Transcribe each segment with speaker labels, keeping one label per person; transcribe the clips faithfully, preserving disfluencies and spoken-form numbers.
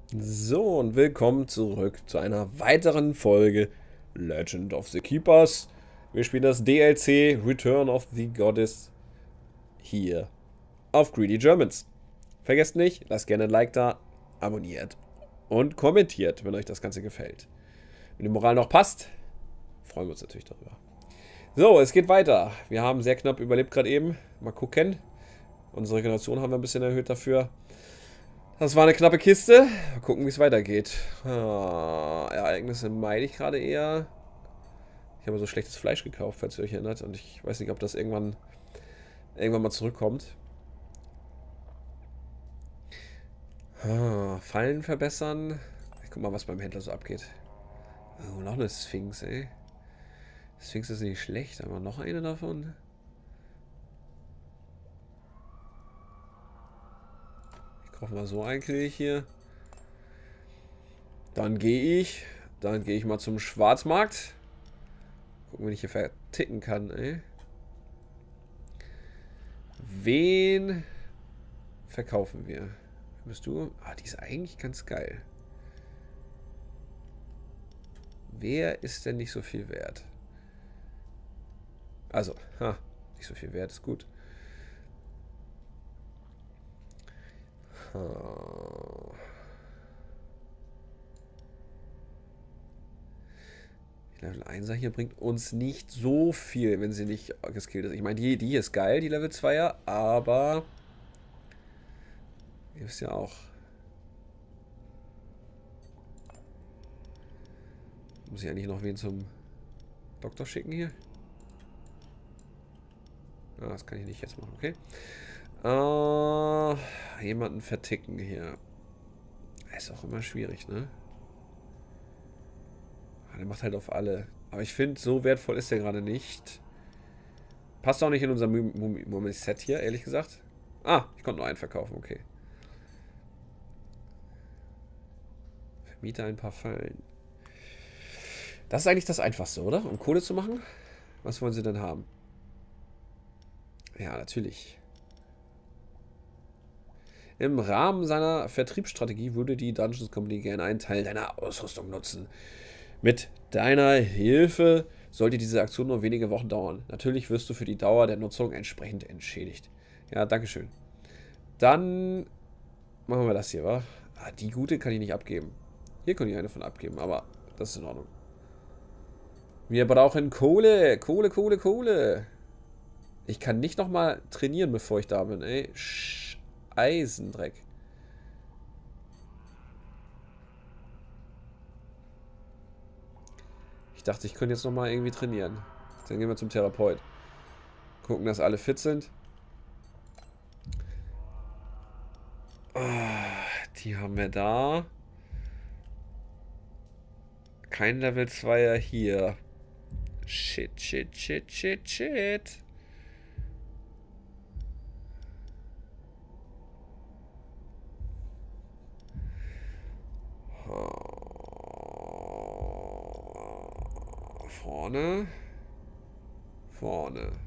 Speaker 1: So, und willkommen zurück zu einer weiteren Folge Legend of the Keepers. Wir spielen das D L C Return of the Goddess hier auf Greedy Germans. Vergesst nicht, lasst gerne ein Like da, abonniert und kommentiert, wenn euch das Ganze gefällt. Wenn die Moral noch passt, freuen wir uns natürlich darüber. So, es geht weiter. Wir haben sehr knapp überlebt gerade eben. Mal gucken. Unsere Regeneration haben wir ein bisschen erhöht dafür. Das war eine knappe Kiste. Mal gucken, wie es weitergeht. Ah, Ereignisse meide ich gerade eher. Ich habe so schlechtes Fleisch gekauft, falls ihr euch erinnert. Und ich weiß nicht, ob das irgendwann, irgendwann mal zurückkommt. Ah, Fallen verbessern. Ich guck mal, was beim Händler so abgeht. Oh, noch eine Sphinx, ey. Sphinx ist nicht schlecht, aber noch eine davon. Ich kaufe mal so ein König hier. Dann gehe ich. Dann gehe ich mal zum Schwarzmarkt. Gucken, wenn ich hier verticken kann, ey. Wen verkaufen wir? Bist du? Ah, die ist eigentlich ganz geil. Wer ist denn nicht so viel wert? Also, ha, nicht so viel wert, ist gut. Ha. Die Level einser hier bringt uns nicht so viel, wenn sie nicht geskillt ist. Ich meine, die, die hier ist geil, die Level zweier, aber ihr wisst ja auch. Muss ich eigentlich noch wen zum Doktor schicken hier? Ah, das kann ich nicht jetzt machen, okay. Äh, jemanden verticken hier. Ist auch immer schwierig, ne? Der macht halt auf alle. Aber ich finde, so wertvoll ist der gerade nicht. Passt auch nicht in unser Moment-Set hier, ehrlich gesagt. Ah, ich konnte nur einen verkaufen, okay. Vermiete ein paar Fallen. Das ist eigentlich das Einfachste, oder? Um Kohle zu machen? Was wollen sie denn haben? Ja, natürlich. Im Rahmen seiner Vertriebsstrategie würde die Dungeons Company gerne einen Teil deiner Ausrüstung nutzen. Mit deiner Hilfe sollte diese Aktion nur wenige Wochen dauern. Natürlich wirst du für die Dauer der Nutzung entsprechend entschädigt. Ja, dankeschön. Dann machen wir das hier, wa? Ah, die gute kann ich nicht abgeben. Hier kann ich eine von abgeben, aber das ist in Ordnung. Wir brauchen Kohle. Kohle, Kohle, Kohle. Ich kann nicht nochmal trainieren, bevor ich da bin, ey. Sch Eisendreck. Ich dachte, ich könnte jetzt nochmal irgendwie trainieren. Dann gehen wir zum Therapeut. Gucken, dass alle fit sind. Die haben wir da. Kein Level zweier hier. Shit, shit, shit, shit, shit. Vorne. Vorne.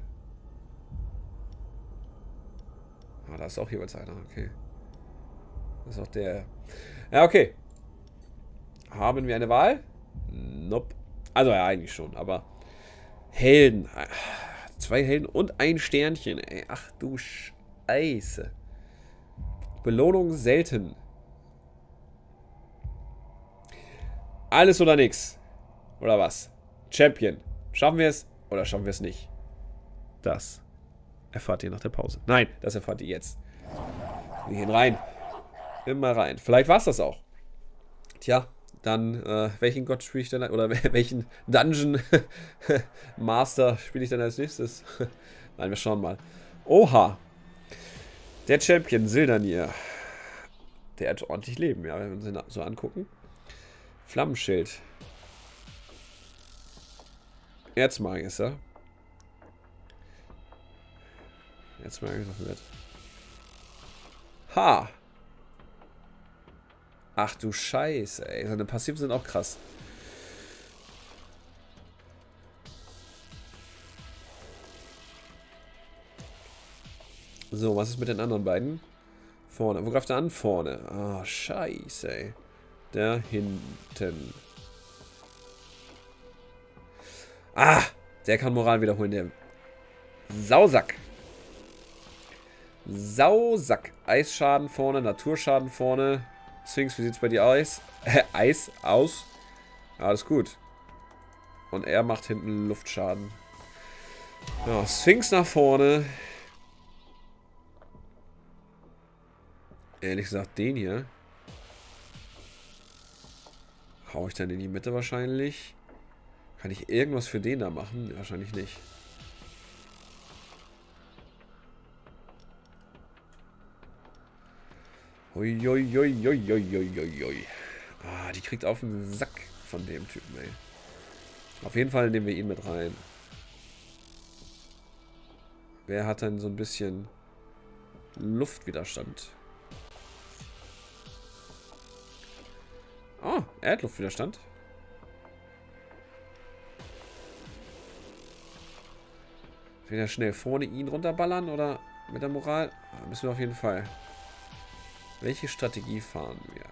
Speaker 1: Ah, da ist auch jeweils einer, okay. Das ist auch der. Ja, okay. Haben wir eine Wahl? Nope. Also ja, eigentlich schon, aber Helden. Zwei Helden und ein Sternchen, ey. Ach du Scheiße. Belohnung selten. Alles oder nix. Oder was? Champion. Schaffen wir es oder schaffen wir es nicht? Das erfahrt ihr nach der Pause. Nein, das erfahrt ihr jetzt. Wir gehen rein. Immer rein. Vielleicht war es das auch. Tja, dann, äh, welchen Gott spiele ich denn, oder welchen Dungeon Master spiele ich denn als nächstes? Nein, wir schauen mal. Oha. Der Champion, Sildanir. Der hat ordentlich Leben, ja, wenn wir uns den so angucken. Flammenschild. Erzmagier ist er. Erzmagier ist noch nett. Ha! Ach du Scheiße, ey. Seine Passiven sind auch krass. So, was ist mit den anderen beiden? Vorne. Wo greift er an? Vorne. Ah, scheiße, ey. Da hinten. Ah! Der kann Moral wiederholen, der Sausack. Sausack. Eisschaden vorne, Naturschaden vorne. Sphinx, wie sieht's bei dir aus? Äh, Eis aus. Ja, alles gut. Und er macht hinten Luftschaden. Ja, Sphinx nach vorne. Ehrlich gesagt, den hier. Hau ich dann in die Mitte wahrscheinlich. Kann ich irgendwas für den da machen? Wahrscheinlich nicht. Uiuiuiuiuiuiui. Ah, die kriegt auf den Sack von dem Typen, ey. Auf jeden Fall nehmen wir ihn mit rein. Wer hat denn so ein bisschen Luftwiderstand? Oh, er hat Luftwiderstand. Wieder schnell vorne ihn runterballern oder mit der Moral? Ah, müssen wir auf jeden Fall. Welche Strategie fahren wir?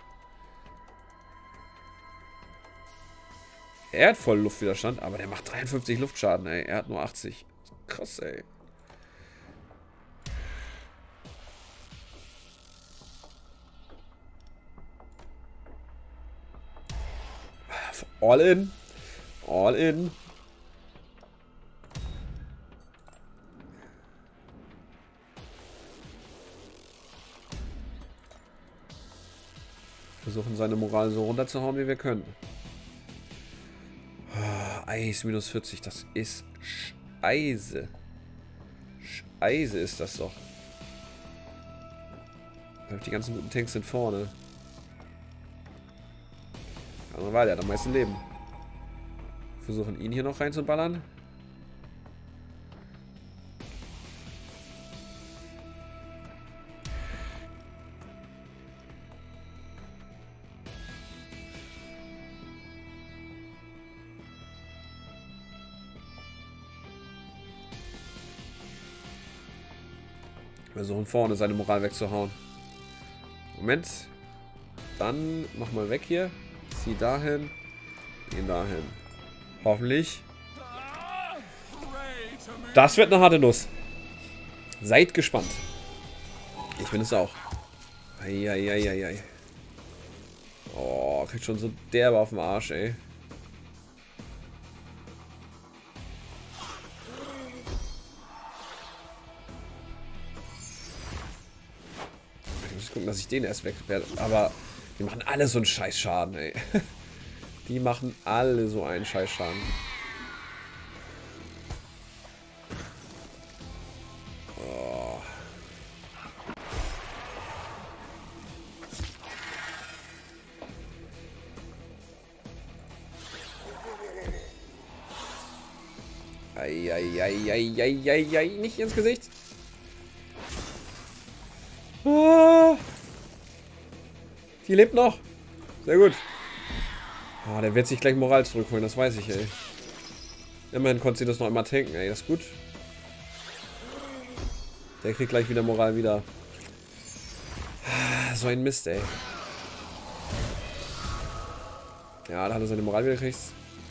Speaker 1: Er hat voll Luftwiderstand, aber der macht dreiundfünfzig Luftschaden, ey. Er hat nur achtzig. Krass, ey. All in. All in. Versuchen seine Moral so runterzuhauen, wie wir können. Oh, Eis minus vierzig, das ist Scheiße. Scheiße ist das doch. Die ganzen guten Tanks sind vorne. Aber war der hat am meisten Leben. Versuchen ihn hier noch reinzuballern. Versuchen vorne seine Moral wegzuhauen. Moment. Dann mach mal weg hier. Zieh dahin. Gehen dahin. Hoffentlich. Das wird eine harte Nuss. Seid gespannt. Ich bin es auch. Eieieiei. Oh, kriegt schon so derbe auf den Arsch, ey. Ich muss gucken, dass ich den erst weg werde. Aber die machen alle so einen Scheißschaden, ey. Die machen alle so einen Scheißschaden. Oh. Eieieiei, nicht ins Gesicht. Oh. Die lebt noch. Sehr gut. Oh, der wird sich gleich Moral zurückholen, das weiß ich, ey. Immerhin konnte sie das noch einmal tanken, ey. Das ist gut. Der kriegt gleich wieder Moral wieder. So ein Mist, ey. Ja, da hat er seine Moral wieder gekriegt.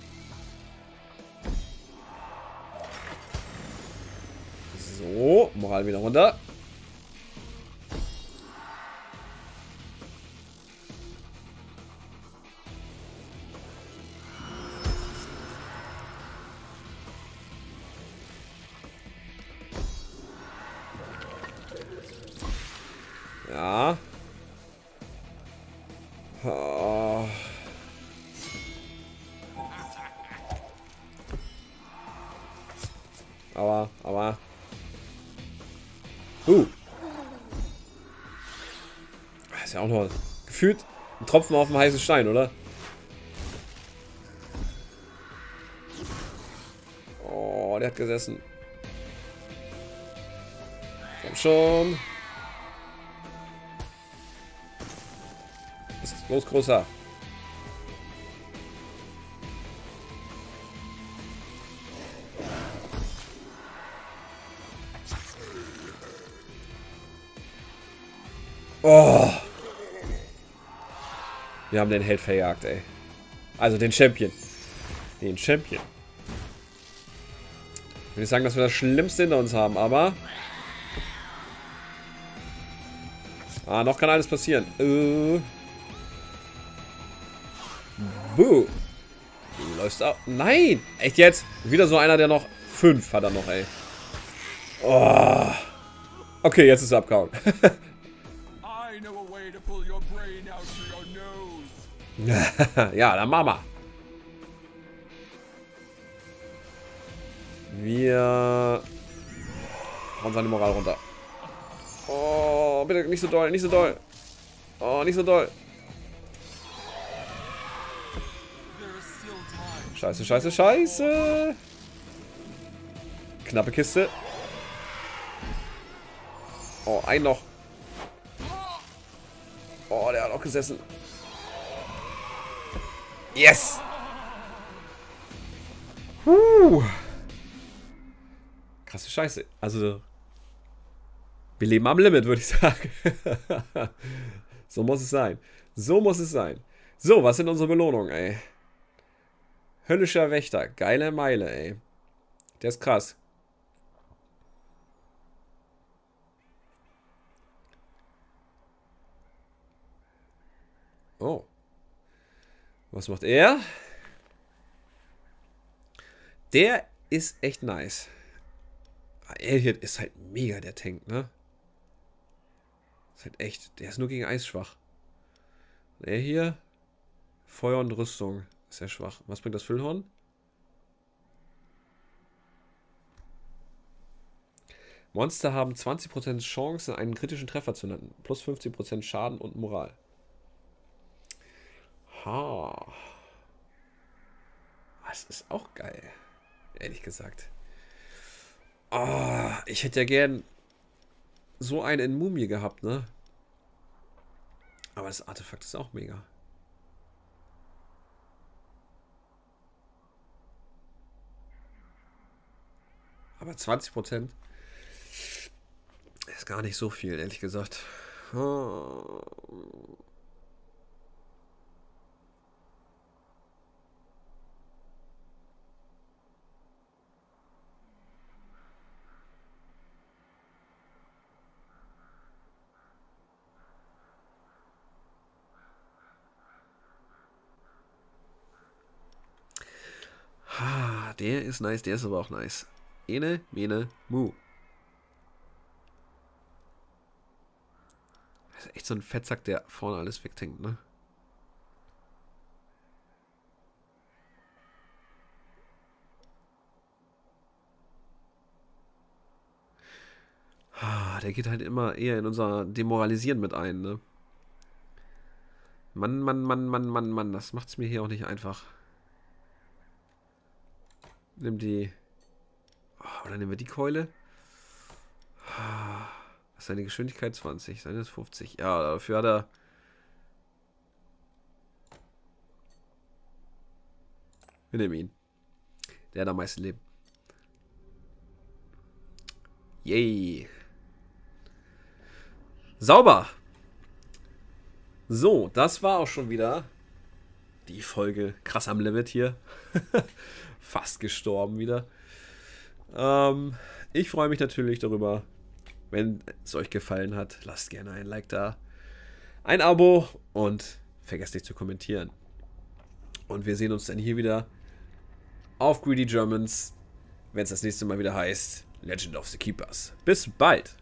Speaker 1: So, Moral wieder runter. Ja. Oh. Aber, aber. Uh. Ist ja auch noch gefühlt ein Tropfen auf dem heißen Stein, oder? Oh, der hat gesessen. Komm schon. Los, großer. Oh. Wir haben den Held verjagt, ey. Also den Champion. Den Champion. Ich will nicht sagen, dass wir das Schlimmste hinter uns haben, aber... Ah, noch kann alles passieren. Uh. Buh. Du läufst auch. Nein! Echt jetzt? Wieder so einer, der noch... Fünf hat er noch, ey. Oh. Okay, jetzt ist er abgehauen. Ja, dann Mama. Wir hauen seine Moral runter. Oh, bitte nicht so doll, nicht so doll. Oh, nicht so doll. Scheiße, scheiße, scheiße. Knappe Kiste. Oh, ein noch. Oh, der hat auch gesessen. Yes! Huh. Krasse Scheiße. Also, wir leben am Limit, würde ich sagen. So muss es sein. So muss es sein. So, was sind unsere Belohnungen, ey? Höllischer Wächter. Geile Meile, ey. Der ist krass. Oh. Was macht er? Der ist echt nice. Elliot ist halt mega der Tank, ne? Ist halt echt. Der ist nur gegen Eis schwach. Er hier. Feuer und Rüstung. Ist ja schwach. Was bringt das Füllhorn? Monster haben zwanzig Prozent Chance, einen kritischen Treffer zu landen. Plus fünfzehn Prozent Schaden und Moral. Ha. Das ist auch geil. Ehrlich gesagt. Oh, ich hätte ja gern so einen in Mumie gehabt, ne? Aber das Artefakt ist auch mega. Aber zwanzig Prozent ist gar nicht so viel, ehrlich gesagt. Oh. Ah, der ist nice, der ist aber auch nice. Ene, mene, mu. Das ist echt so ein Fettsack, der vorne alles wegtankt, ne? Ah, der geht halt immer eher in unser Demoralisieren mit ein, ne? Mann, Mann, Mann, Mann, Mann, Mann, das macht's mir hier auch nicht einfach. Nimm die... Oh, oder nehmen wir die Keule. Was ist seine Geschwindigkeit? zwanzig. Seine ist fünfzig. Ja, dafür hat er... Wir nehmen ihn. Der hat am meisten Leben. Yay. Sauber. So, das war auch schon wieder die Folge. Krass am Limit hier. Fast gestorben wieder. Ähm, ich freue mich natürlich darüber, wenn es euch gefallen hat. Lasst gerne ein Like da, ein Abo und vergesst nicht zu kommentieren. Und wir sehen uns dann hier wieder auf Greedy Germans, wenn es das nächste Mal wieder heißt Legend of the Keepers. Bis bald!